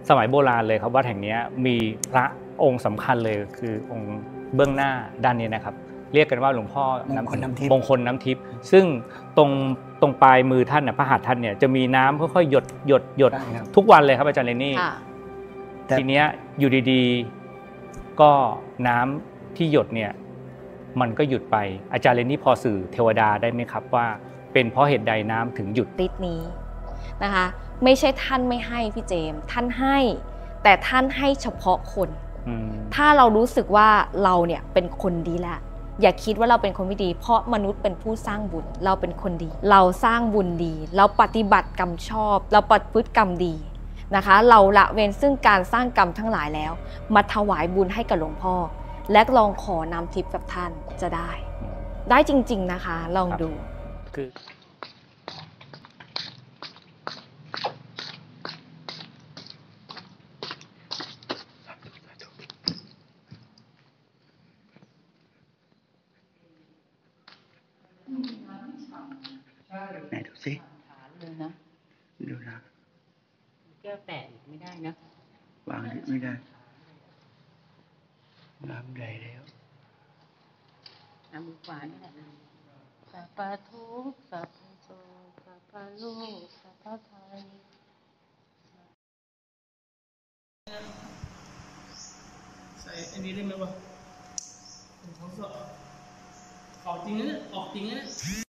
สมัยโบราณเลยครับวัดแห่งนี้มีพระองค์สำคัญเลยคือองค์เบื้องหน้าด้านนี้นะครับเรียกกันว่าหลวงพ่อมงคลน้ำทิพย์ซึ่งตรงปลายมือท่านพระหัตถ์ท่านเนี่ยจะมีน้ำค่อยๆหยดทุกวันเลยครับอาจารย์เรนนี่ทีเนี้ยอยู่ดีๆก็น้ำที่หยดเนี่ยมันก็หยุดไปอาจารย์เรนนี่พอสื่อเทวดาได้ไหมครับว่าเป็นเพราะเหตุใดน้ำถึงหยุดติดนี้นะคะไม่ใช่ท่านไม่ให้พี่เจมส์ท่านให้แต่ท่านให้เฉพาะคนถ้าเรารู้สึกว่าเราเนี่ยเป็นคนดีแล้วอย่าคิดว่าเราเป็นคนไม่ดีเพราะมนุษย์เป็นผู้สร้างบุญเราเป็นคนดีเราสร้างบุญดีเราปฏิบัติกรรมชอบเราประพฤติกรรมดีนะคะเราละเว้นซึ่งการสร้างกรรมทั้งหลายแล้วมาถวายบุญให้กับหลวงพ่อและลองขอน้ำทิพย์กับท่านจะได้จริงๆนะคะลองดูคือไหนดูสิเลยนะดูนะแก้วแตกไม่ได้นะวางไม่ได้น้ำใหญ่แล้วน้ำมือขวานี่แหละสัพพะทุกข์สัพพะโศกสัพพะโลกสัพพะภัยใส่อันนี้ได้ไหมวะผมทดสอบออกจริงนะออกจริงนะ